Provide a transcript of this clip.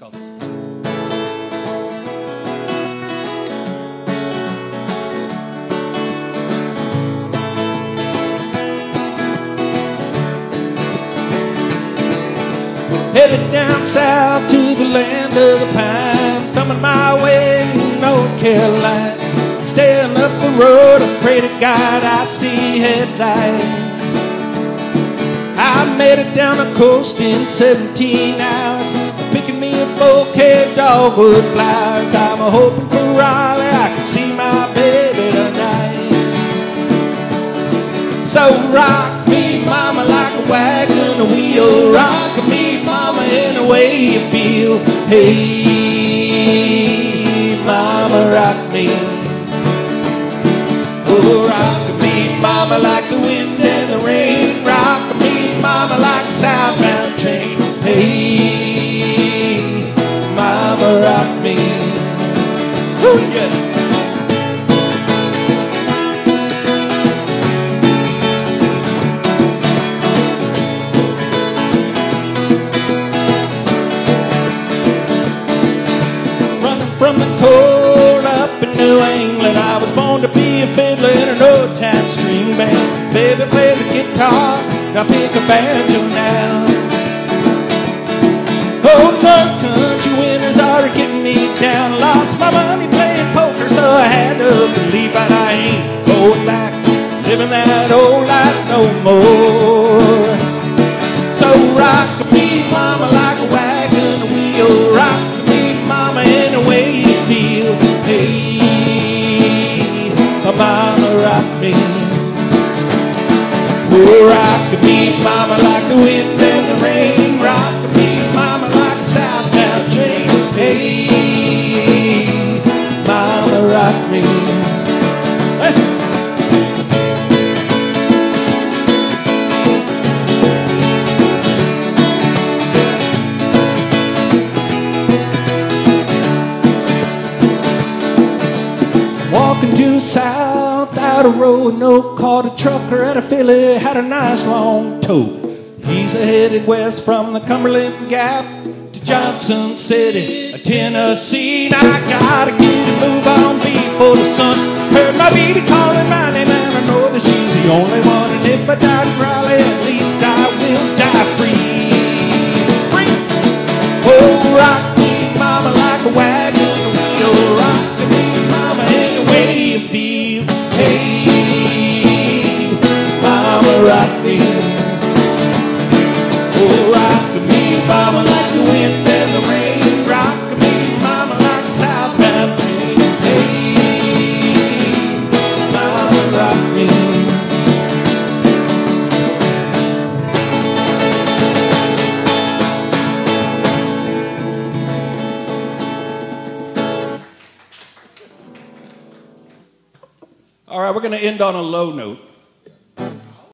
Brothers. Headed down south to the land of the pine, coming my way to North Carolina. Staying up the road, I pray to God I see headlights. I made it down the coast in 17 hours, picking me a bouquet of dogwood flowers. I'm hoping for Raleigh, I can see my baby tonight. So rock me, mama, like a wagon wheel. Rock me, mama, in the way you feel. Hey, mama, rock me. Oh, rock me, mama, like the wind and the rain. Rock me, mama, like a southbound train. Hey, mama, rock me. Ooh, yeah. From the cold up in New England, I was born to be a fiddler in an old-time string band. Baby plays a guitar, I pick a banjo now. Oh, the country winters are getting me down. Lost my money playing poker, so I had to believe that I ain't going back, living that old life no more. So rock me, mama, like a wagon wheel. Rock me, mama, in the way you feel. Hey, mama, rock me. Oh, rock me, mama, like the wind and the rain. Rock me, mama, like a southbound train. Hey, mama, rock me. Listen. Walking due south out a Roanoke, caught a trucker at a Philly, had a nice long tote. He's headed west from the Cumberland Gap to Johnson City, Tennessee. Now I gotta get a move on before the sun. Heard my baby calling my name and I know that she's the only one. And if I die in Raleigh, at least I will die free. Free! Oh, rock me, mama, like a wagon wheel. Rock me, mama, in the way you feel. Hey, mama, rock me. Oh, rock me, mama, like the wind and the rain. Rock me, mama, like a southbound train. Hey, mama, rock me. All right, we're going to end on a low note.